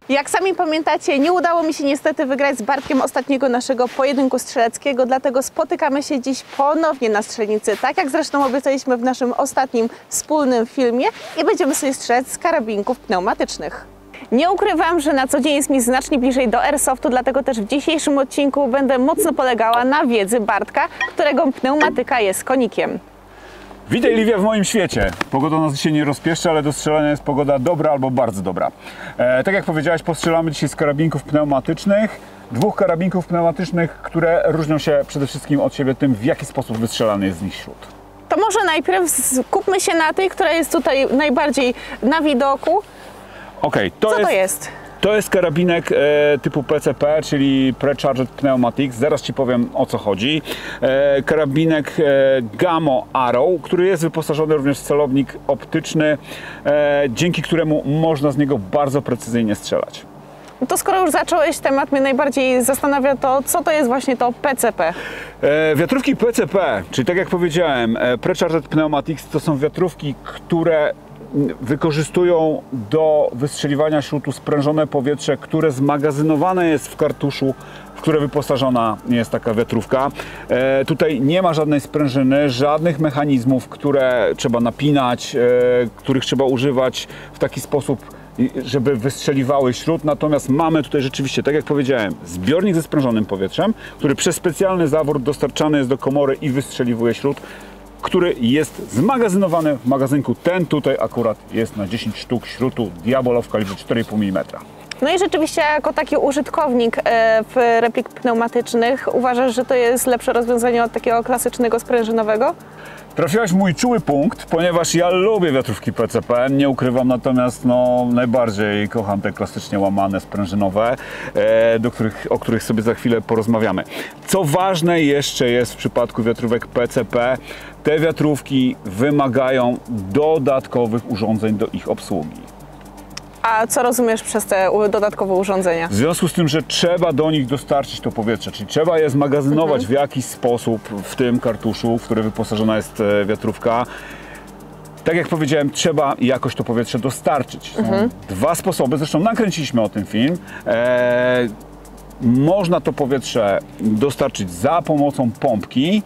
Jak sami pamiętacie, nie udało mi się niestety wygrać z Bartkiem ostatniego naszego pojedynku strzeleckiego, dlatego spotykamy się dziś ponownie na strzelnicy, tak jak zresztą obiecaliśmy w naszym ostatnim wspólnym filmie i będziemy sobie strzelać z karabinków pneumatycznych. Nie ukrywam, że na co dzień jest mi znacznie bliżej do airsoftu, dlatego też w dzisiejszym odcinku będę mocno polegała na wiedzy Bartka, którego pneumatyka jest konikiem. Witaj, Liwia, w moim świecie. Pogoda nas dzisiaj nie rozpieszcza, ale do strzelania jest pogoda dobra albo bardzo dobra. Tak jak powiedziałaś, postrzelamy dzisiaj z karabinków pneumatycznych. Dwóch karabinków pneumatycznych, które różnią się przede wszystkim od siebie tym, w jaki sposób wystrzelany jest z nich śrut. To może najpierw skupmy się na tej, która jest tutaj najbardziej na widoku. Okej, Co to jest? To jest karabinek typu PCP, czyli Pre-Charged Pneumatics. Zaraz Ci powiem, o co chodzi. Karabinek Gamo Arrow, który jest wyposażony również w celownik optyczny, dzięki któremu można z niego bardzo precyzyjnie strzelać. No to skoro już zacząłeś temat, mnie najbardziej zastanawia to, co to jest właśnie to PCP. Wiatrówki PCP, czyli tak jak powiedziałem, Pre-Charged Pneumatics, to są wiatrówki, które wykorzystują do wystrzeliwania śrutu sprężone powietrze, które zmagazynowane jest w kartuszu, w które wyposażona jest taka wiatrówka. Tutaj nie ma żadnej sprężyny, żadnych mechanizmów, które trzeba napinać, których trzeba używać w taki sposób, żeby wystrzeliwały śrut. Natomiast mamy tutaj rzeczywiście, tak jak powiedziałem, zbiornik ze sprężonym powietrzem, który przez specjalny zawór dostarczany jest do komory i wystrzeliwuje śrut, który jest zmagazynowany w magazynku. Ten tutaj akurat jest na 10 sztuk śrutu Diabolo w kalibrze 4,5 mm. No i rzeczywiście jako taki użytkownik w replik pneumatycznych uważasz, że to jest lepsze rozwiązanie od takiego klasycznego sprężynowego? Trafiłaś w mój czuły punkt, ponieważ ja lubię wiatrówki PCP, nie ukrywam, natomiast najbardziej kocham te klasycznie łamane sprężynowe, o których sobie za chwilę porozmawiamy. Co ważne jeszcze jest w przypadku wiatrówek PCP, te wiatrówki wymagają dodatkowych urządzeń do ich obsługi. A co rozumiesz przez te dodatkowe urządzenia? W związku z tym, że trzeba do nich dostarczyć to powietrze, czyli trzeba je zmagazynować w jakiś sposób w tym kartuszu, w który wyposażona jest wiatrówka. Tak jak powiedziałem, trzeba jakoś to powietrze dostarczyć. Są dwa sposoby, zresztą nakręciliśmy o tym film. Można to powietrze dostarczyć za pomocą pompki,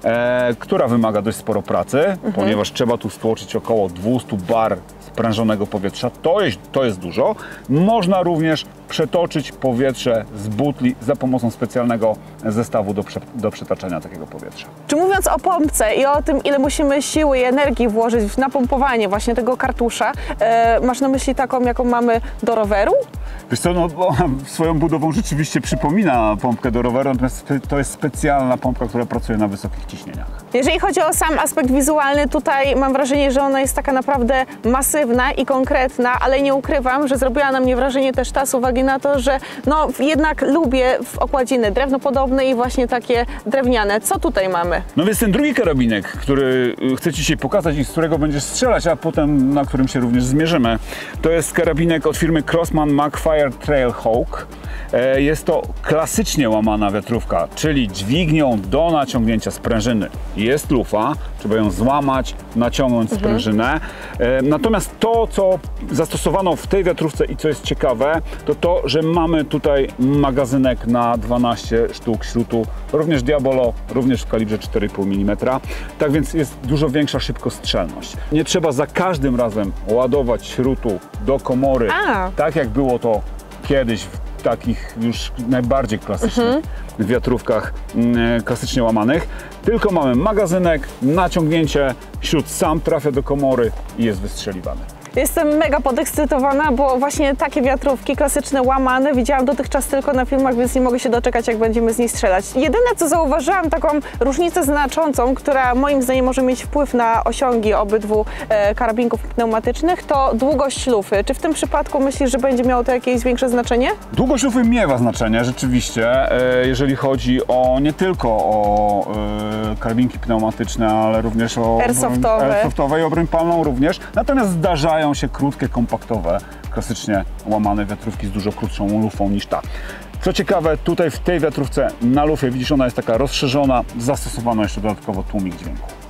która wymaga dość sporo pracy, ponieważ trzeba tu stłoczyć około 200 bar sprężonego powietrza. To jest dużo. Można również przetoczyć powietrze z butli za pomocą specjalnego zestawu do przetaczania takiego powietrza. Czy mówiąc o pompce i o tym, ile musimy siły i energii włożyć w napompowanie właśnie tego kartusza, masz na myśli taką, jaką mamy do roweru? Wiesz co, swoją budową rzeczywiście przypomina pompkę do roweru, natomiast to jest specjalna pompka, która pracuje na wysokich ciśnieniach. Jeżeli chodzi o sam aspekt wizualny, tutaj mam wrażenie, że ona jest taka naprawdę masywna i konkretna, ale nie ukrywam, że zrobiła na mnie wrażenie też ta z uwagi na to, że jednak lubię okładziny drewnopodobne i właśnie takie drewniane. Co tutaj mamy? No więc ten drugi karabinek, który chcę Ci dzisiaj pokazać i z którego będziesz strzelać, a potem na którym się również zmierzymy, to jest karabinek od firmy Crosman Magfire Trailhawk. Jest to klasycznie łamana wiatrówka, czyli dźwignią do naciągnięcia sprężyny jest lufa, trzeba ją złamać, naciągnąć sprężynę. Natomiast to, co zastosowano w tej wiatrówce i co jest ciekawe, to, że mamy tutaj magazynek na 12 sztuk śrutu, również Diabolo, również w kalibrze 4,5 mm. Tak więc jest dużo większa szybkostrzelność. Nie trzeba za każdym razem ładować śrutu do komory, tak jak było to kiedyś w takich już najbardziej klasycznych wiatrówkach klasycznie łamanych, tylko mamy magazynek, naciągnięcie, śrut sam trafia do komory i jest wystrzeliwany. Jestem mega podekscytowana, bo właśnie takie wiatrówki klasyczne, łamane widziałam dotychczas tylko na filmach, więc nie mogę się doczekać, jak będziemy z niej strzelać. Jedyne, co zauważyłam, taką różnicę znaczącą, która moim zdaniem może mieć wpływ na osiągi obydwu karabinków pneumatycznych, to długość lufy. Czy w tym przypadku myślisz, że będzie miało to jakieś większe znaczenie? Długość lufy miewa znaczenie, rzeczywiście, jeżeli chodzi nie tylko o karabinki pneumatyczne, ale również o airsoftową i broń palną również. Natomiast zdarzają się krótkie, kompaktowe, klasycznie łamane wiatrówki z dużo krótszą lufą niż ta. Co ciekawe, tutaj w tej wiatrówce na lufie, widzisz, ona jest taka rozszerzona, zastosowano jeszcze dodatkowo tłumik dźwięku.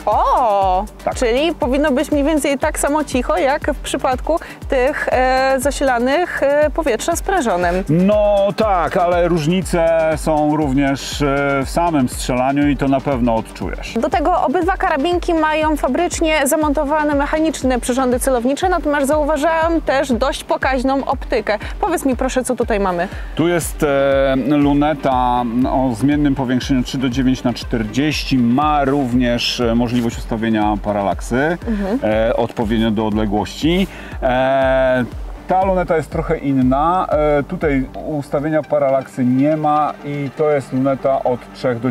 O, Tak. czyli powinno być mniej więcej tak samo cicho, jak w przypadku tych zasilanych powietrzem sprężonym. No tak, ale różnice są również w samym strzelaniu i to na pewno odczujesz. Do tego obydwa karabinki mają fabrycznie zamontowane mechaniczne przyrządy celownicze, natomiast zauważyłam też dość pokaźną optykę. Powiedz mi proszę, co tutaj mamy. Tu jest luneta o zmiennym powiększeniu 3:9:40. Ma również możliwość ustawienia paralaksy odpowiednio do odległości. Ta luneta jest trochę inna. Tutaj ustawienia paralaksy nie ma i to jest luneta od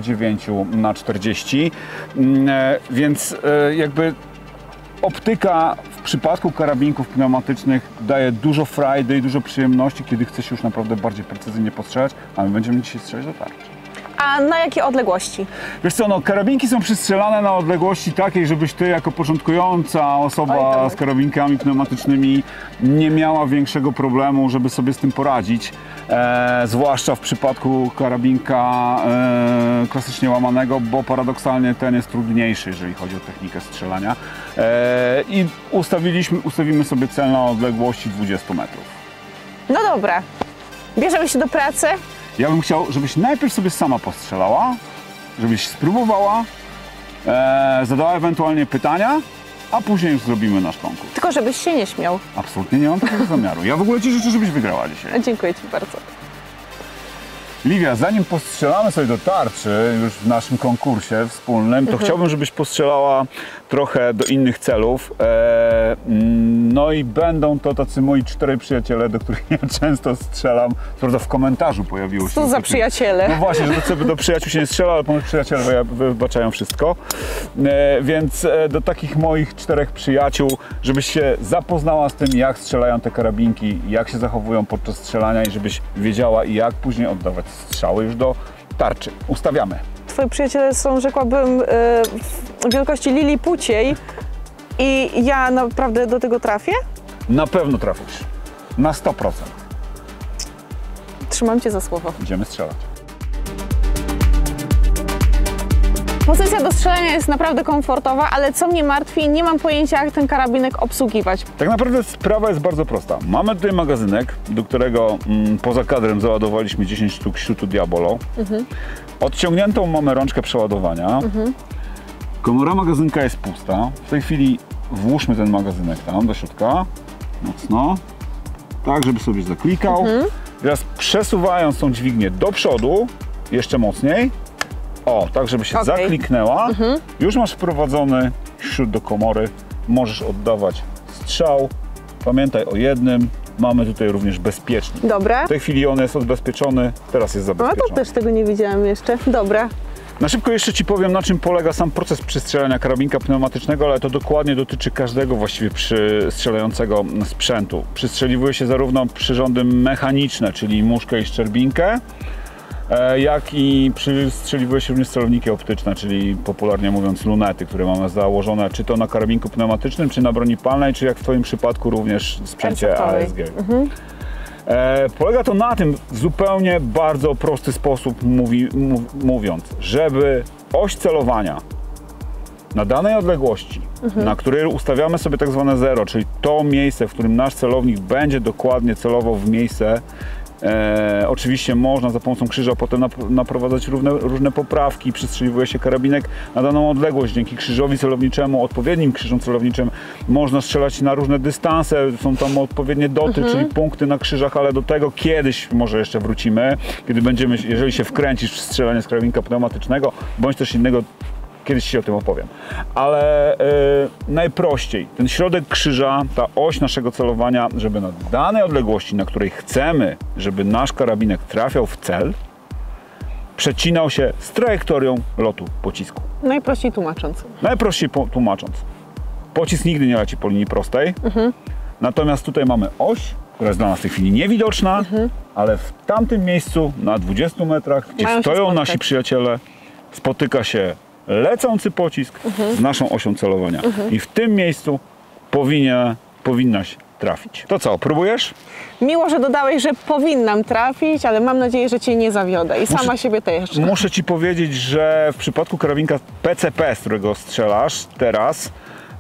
3:9:40. Więc jakby optyka w przypadku karabinków pneumatycznych daje dużo frajdy i dużo przyjemności, kiedy chce się już naprawdę bardziej precyzyjnie postrzelać, a my będziemy dzisiaj strzelać do tarczy. A na jakie odległości? Wiesz co, no karabinki są przystrzelane na odległości takiej, żebyś ty jako początkująca osoba Oj, tak. z karabinkami pneumatycznymi nie miała większego problemu, żeby sobie z tym poradzić. Zwłaszcza w przypadku karabinka klasycznie łamanego, bo paradoksalnie ten jest trudniejszy, jeżeli chodzi o technikę strzelania. I ustawimy sobie cel na odległości 20 metrów. No dobra, bierzemy się do pracy. Ja bym chciał, żebyś najpierw sobie sama postrzelała, żebyś spróbowała, zadała ewentualnie pytania, a później już zrobimy nasz konkurs. Tylko żebyś się nie śmiał. Absolutnie nie mam takiego zamiaru. Ja w ogóle Ci życzę, żebyś wygrała dzisiaj. Dziękuję Ci bardzo. Liwia, zanim postrzelamy sobie do tarczy już w naszym konkursie wspólnym, to chciałbym, żebyś postrzelała trochę do innych celów. No i będą to tacy moi 4 przyjaciele, do których ja często strzelam. Co prawda w komentarzu pojawiło się. Co za przyjaciele? No właśnie, że do przyjaciół się nie strzela, ale ponoć przyjaciele wybaczają wszystko. Więc do takich moich 4 przyjaciół, żebyś się zapoznała z tym, jak strzelają te karabinki, jak się zachowują podczas strzelania i żebyś wiedziała, jak później oddawać strzały już do tarczy. Ustawiamy. Twoi przyjaciele są, rzekłabym, w wielkości lilipuciej i ja naprawdę do tego trafię? Na pewno trafisz. Na 100%. Trzymam Cię za słowo. Idziemy strzelać. Pozycja do strzelania jest naprawdę komfortowa, ale co mnie martwi, nie mam pojęcia, jak ten karabinek obsługiwać. Tak naprawdę sprawa jest bardzo prosta. Mamy tutaj magazynek, do którego poza kadrem załadowaliśmy 10 sztuk śrutu Diabolo. Odciągniętą mamy rączkę przeładowania. Komora magazynka jest pusta. W tej chwili włóżmy ten magazynek tam do środka. Mocno. Tak, żeby sobie zaklikał. Teraz przesuwając tą dźwignię do przodu, jeszcze mocniej. O, tak żeby się zakliknęła. Już masz wprowadzony śrut do komory. Możesz oddawać strzał. Pamiętaj o jednym. Mamy tutaj również bezpiecznik. Dobra. W tej chwili on jest odbezpieczony, teraz jest No zabezpieczony. to też tego nie widziałam jeszcze. Dobra. Na szybko jeszcze Ci powiem, na czym polega sam proces przystrzelania karabinka pneumatycznego, ale to dokładnie dotyczy każdego właściwie przystrzelającego sprzętu. Przystrzeliwuje się zarówno przyrządy mechaniczne, czyli muszkę i szczerbinkę, jak i przystrzeliwuje się również celowniki optyczne, czyli popularnie mówiąc lunety, które mamy założone czy to na karabinku pneumatycznym, czy na broni palnej, czy jak w Twoim przypadku również w sprzęcie ASG. Polega to na tym w zupełnie bardzo prosty sposób mówiąc, żeby oś celowania na danej odległości, na której ustawiamy sobie tak zwane zero, czyli to miejsce, w którym nasz celownik będzie dokładnie celował w miejsce. Oczywiście można za pomocą krzyża potem naprowadzać różne poprawki, przystrzeliwuje się karabinek na daną odległość. Dzięki krzyżowi celowniczemu, odpowiednim krzyżom celowniczym można strzelać na różne dystanse, są tam odpowiednie doty, czyli punkty na krzyżach, ale do tego kiedyś może jeszcze wrócimy, kiedy będziemy, jeżeli się wkręcisz w strzelanie z karabinka pneumatycznego, bądź też innego, kiedyś Ci o tym opowiem. Ale najprościej, ten środek krzyża, ta oś naszego celowania, żeby na danej odległości, na której chcemy, żeby nasz karabinek trafiał w cel, przecinał się z trajektorią lotu pocisku. Najprościej tłumacząc. Najprościej tłumacząc. Pocisk nigdy nie leci po linii prostej, natomiast tutaj mamy oś, która jest dla nas w tej chwili niewidoczna, ale w tamtym miejscu, na 20 metrach, gdzie stoją nasi przyjaciele, spotyka się lecący pocisk z naszą osią celowania. I w tym miejscu powinnaś trafić. To co, próbujesz? Miło, że dodałeś, że powinnam trafić, ale mam nadzieję, że cię nie zawiodę i sama siebie też. Muszę ci powiedzieć, że w przypadku karabinka PCP, z którego strzelasz teraz,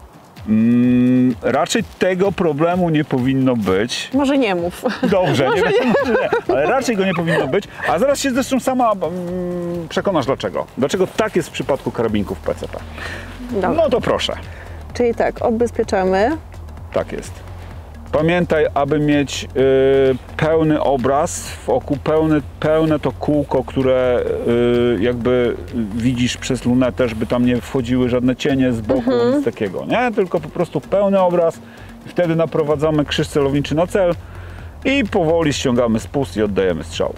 raczej tego problemu nie powinno być. Może nie mów. Dobrze, może nie, ale raczej go nie powinno być. A zaraz się zresztą sama przekonasz dlaczego. Dlaczego tak jest w przypadku karabinków PCP. Dobra. No to proszę. Czyli tak, odbezpieczamy. Tak jest. Pamiętaj, aby mieć pełny obraz w oku, pełne to kółko, które jakby widzisz przez lunetę, żeby tam nie wchodziły żadne cienie z boku, nic takiego, nie? Tylko po prostu pełny obraz. Wtedy naprowadzamy krzyż celowniczy na cel i powoli ściągamy spust i oddajemy strzał.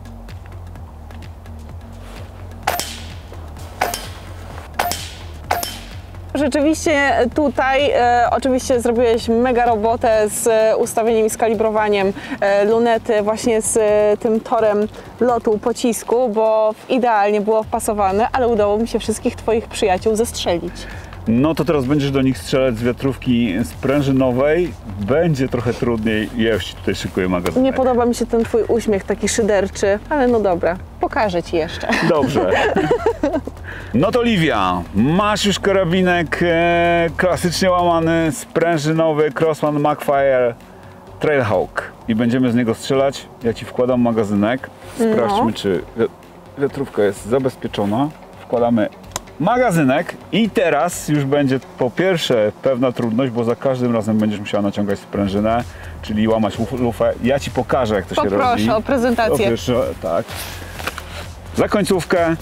Rzeczywiście tutaj oczywiście zrobiłeś mega robotę z ustawieniem i skalibrowaniem lunety właśnie z tym torem lotu pocisku, bo idealnie było wpasowane, ale udało mi się wszystkich twoich przyjaciół zestrzelić. No to teraz będziesz do nich strzelać z wiatrówki sprężynowej. Będzie trochę trudniej. Ja już ci tutaj szykuję magazynek. Nie podoba mi się ten twój uśmiech taki szyderczy, ale no dobra, pokażę ci jeszcze. Dobrze. No to Livia, masz już karabinek klasycznie łamany, sprężynowy Crossman Magfire Trailhawk i będziemy z niego strzelać. Ja ci wkładam magazynek. Sprawdźmy, czy wiatrówka jest zabezpieczona. Wkładamy magazynek i teraz już będzie po pierwsze pewna trudność, bo za każdym razem będziesz musiała naciągać sprężynę, czyli łamać lufę. Ja ci pokażę, jak to się robi. Poproszę o prezentację. Tak. Za końcówkę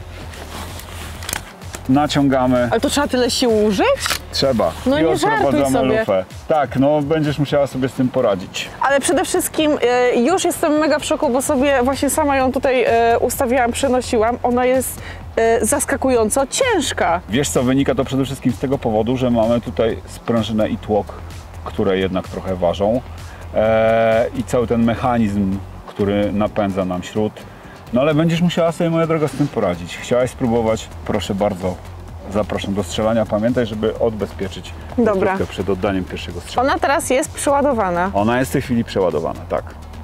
naciągamy. Ale to trzeba tyle sił użyć? Trzeba. No I nie żartuj odprowadzamy sobie. lufę. Tak, no będziesz musiała sobie z tym poradzić. Ale przede wszystkim już jestem mega w szoku, bo sobie właśnie sama ją tutaj ustawiałam, przenosiłam. Ona jest zaskakująco ciężka. Wiesz co, wynika to przede wszystkim z tego powodu, że mamy tutaj sprężynę i tłok, które jednak trochę ważą i cały ten mechanizm, który napędza nam śrut. No ale będziesz musiała sobie, moja droga, z tym poradzić. Chciałaś spróbować? Proszę bardzo, zapraszam do strzelania. Pamiętaj, żeby odbezpieczyć wiatrówkę przed oddaniem pierwszego strzału. Ona teraz jest przeładowana. Ona jest w tej chwili przeładowana, tak.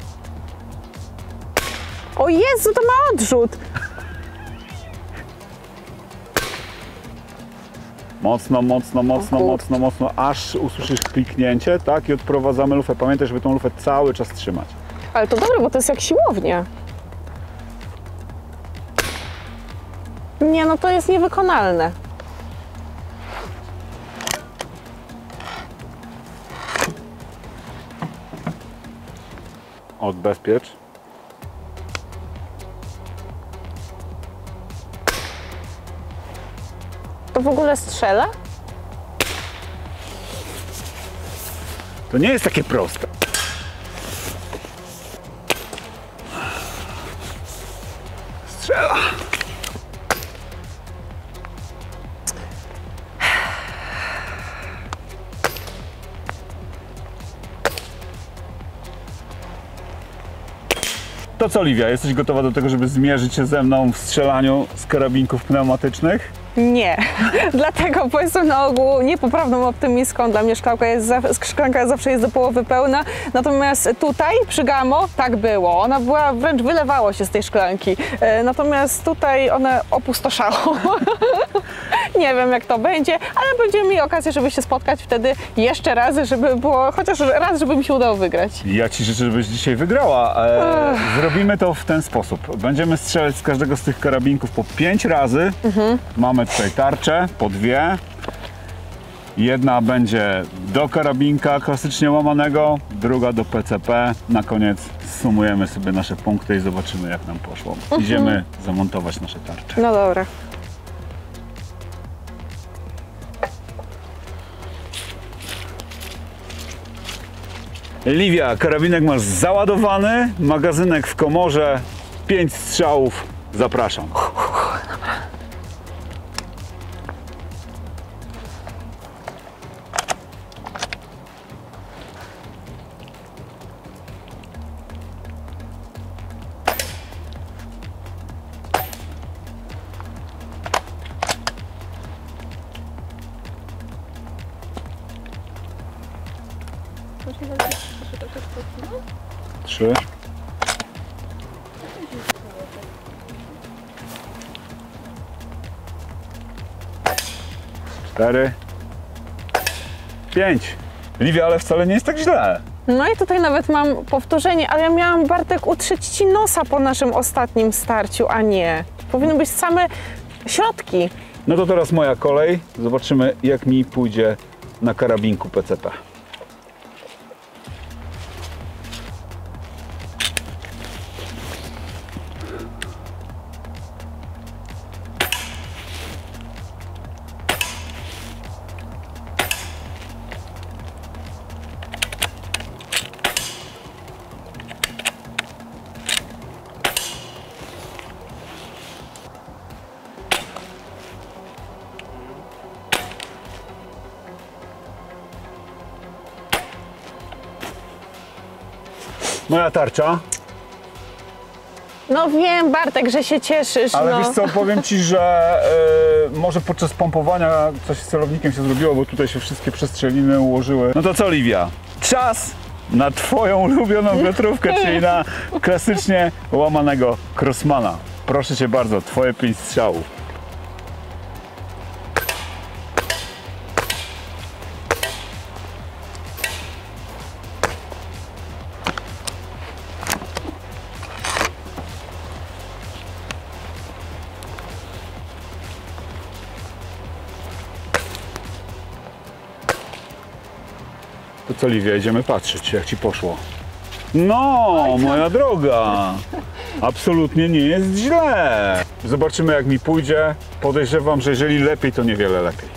O Jezu, to ma odrzut! Mocno, mocno, mocno, mocno, mocno, aż usłyszysz kliknięcie, tak? I odprowadzamy lufę. Pamiętaj, żeby tą lufę cały czas trzymać. Ale to dobre, bo to jest jak siłownia. Nie, no to jest niewykonalne. Odbezpiecz. To w ogóle strzela? To nie jest takie proste. Strzela. To co, Livia, jesteś gotowa do tego, żeby zmierzyć się ze mną w strzelaniu z karabinków pneumatycznych? Nie, dlatego bo jestem na ogół niepoprawną optymistką. Dla mnie szklanka zawsze jest do połowy pełna, natomiast tutaj przy Gamo tak było. Ona była, wręcz wylewało się z tej szklanki, natomiast tutaj one opustoszało. Nie wiem, jak to będzie, ale będziemy mieli okazję, żeby się spotkać wtedy jeszcze raz, żeby było, chociaż raz, żeby mi się udało wygrać. Ja ci życzę, żebyś dzisiaj wygrała. Zrobimy to w ten sposób. Będziemy strzelać z każdego z tych karabinków po 5 razy. Mamy tutaj tarczę, po 2. Jedna będzie do karabinka klasycznie łamanego, druga do PCP. Na koniec sumujemy sobie nasze punkty i zobaczymy, jak nam poszło. Idziemy zamontować nasze tarcze. No dobra. Livia, karabinek masz załadowany, magazynek w komorze, 5 strzałów. Zapraszam. 3. 4. 5. Liwia, ale wcale nie jest tak źle. No i tutaj nawet mam powtórzenie, ale ja miałam, Bartek, utrzeć ci nosa po naszym ostatnim starciu, a nie. Powinny być same środki. No to teraz moja kolej. Zobaczymy, jak mi pójdzie na karabinku PCP. Moja tarcza. No wiem, Bartek, że się cieszysz. Ale no. wiesz co, powiem Ci, że może podczas pompowania coś z celownikiem się zrobiło, bo tutaj się wszystkie przestrzeliny ułożyły. No to co, Liwia? Czas na Twoją ulubioną wiatrówkę, czyli na klasycznie łamanego Crossmana. Proszę Cię bardzo, Twoje 5 strzałów. To co, Liwia, idziemy patrzeć, jak Ci poszło. No, moja droga, absolutnie nie jest źle. Zobaczymy, jak mi pójdzie. Podejrzewam, że jeżeli lepiej, to niewiele lepiej.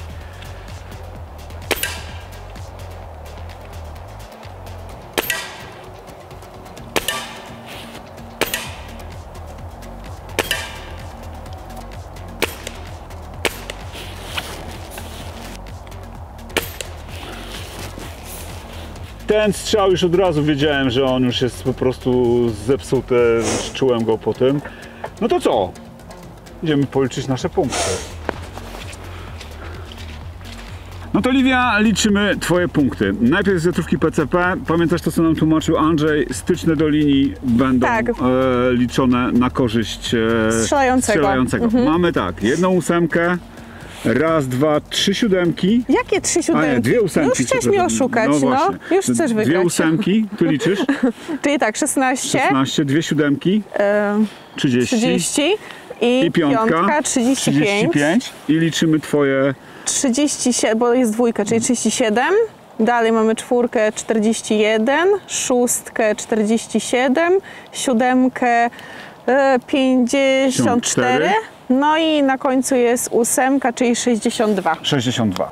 Ten strzał już od razu wiedziałem, że on już jest po prostu zepsuty, czułem go po tym. No to co? Idziemy policzyć nasze punkty. No to Liwia, liczymy Twoje punkty. Najpierw z wiatrówki PCP. Pamiętasz to, co nam tłumaczył Andrzej? Styczne do linii będą Tak. Liczone na korzyść Strzelającego. Mamy tak, 1 ósemkę. Raz, dwa, 3 siódemki. Jakie 3 siódemki? A nie, 2 ósemki. Już chcesz mnie oszukać, no. właśnie. Już chcesz wygrać. 2 ósemki, Ty liczysz? Czyli tak, 16. 16, 2 siódemki, 30. 30 i piątka 35. I liczymy Twoje 37, bo jest dwójka, czyli 37. Dalej mamy czwórkę 41, szóstkę 47, siódemkę 54. No i na końcu jest ósemka, czyli 62. 62.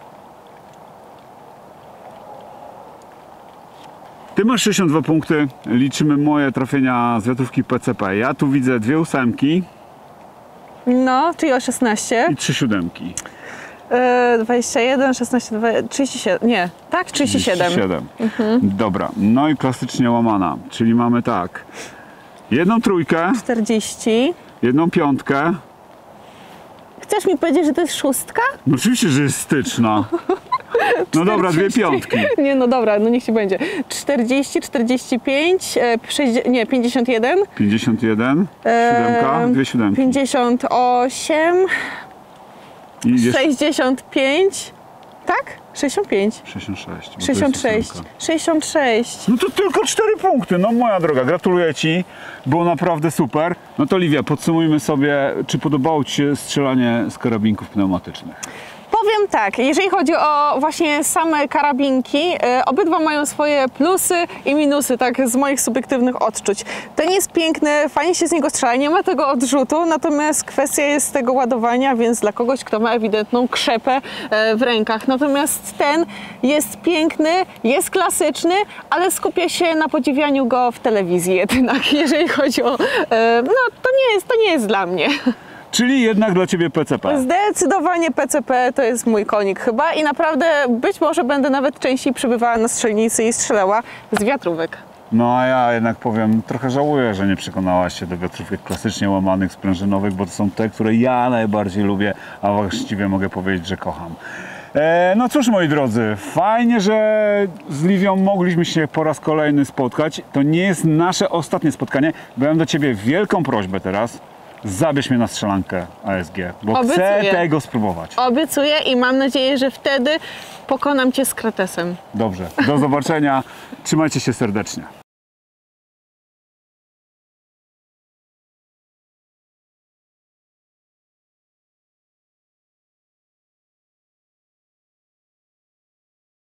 Ty masz 62 punkty, liczymy moje trafienia z wiatrówki PCP. Ja tu widzę 2 ósemki No, czyli o 16. i 3 siódemki. 21, 16, 37. Nie, tak? 37. 37. Dobra, no i klasycznie łamana, czyli mamy tak. 1 trójkę, 40. 1 piątkę. Chcesz mi powiedzieć, że to jest szóstka? No oczywiście, że jest styczna. No dobra, 2 piątki. Nie, no dobra, no niech ci będzie. 40, 45, 51. 51, siódemka, 2 siódemki. 58, I idziesz 65. Tak? 65. 66. bo to jest 66. ósemka. 66. No to tylko 4 punkty, no moja droga, gratuluję Ci, było naprawdę super. No to Liwia, podsumujmy sobie, czy podobało Ci się strzelanie z karabinków pneumatycznych? Powiem tak, jeżeli chodzi o właśnie same karabinki, obydwa mają swoje plusy i minusy, tak z moich subiektywnych odczuć. Ten jest piękny, fajnie się z niego strzela, nie ma tego odrzutu, natomiast kwestia jest tego ładowania, więc dla kogoś, kto ma ewidentną krzepę w rękach. Natomiast ten jest piękny, jest klasyczny, ale skupia się na podziwianiu go w telewizji jednak, jeżeli chodzi o... no to nie jest dla mnie. Czyli jednak dla Ciebie PCP. Zdecydowanie PCP to jest mój konik chyba i naprawdę być może będę nawet częściej przybywała na strzelnicy i strzelała z wiatrówek. No a ja jednak powiem, trochę żałuję, że nie przekonałaś się do wiatrówek klasycznie łamanych, sprężynowych, bo to są te, które ja najbardziej lubię, a właściwie mogę powiedzieć, że kocham. No cóż, moi drodzy, fajnie, że z Liwią mogliśmy się po raz kolejny spotkać. To nie jest nasze ostatnie spotkanie, bo ja mam do Ciebie wielką prośbę teraz. Zabierz mnie na strzelankę ASG, bo chcę tego spróbować. Obiecuję i mam nadzieję, że wtedy pokonam Cię z Kratesem. Dobrze, do zobaczenia. Trzymajcie się serdecznie.